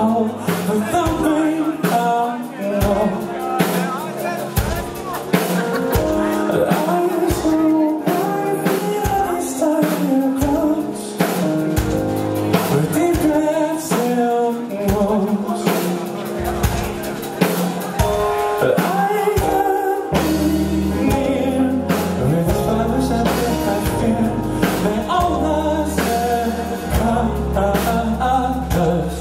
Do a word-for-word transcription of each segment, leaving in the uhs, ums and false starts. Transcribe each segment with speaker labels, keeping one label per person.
Speaker 1: hold the thumping of love. I so I feel this time close, with deep breaths still moves. I can't be near with the flowers that I fear. They all must have come dust.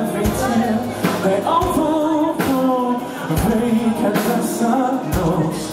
Speaker 1: They all fall, fall, break at the sun knows.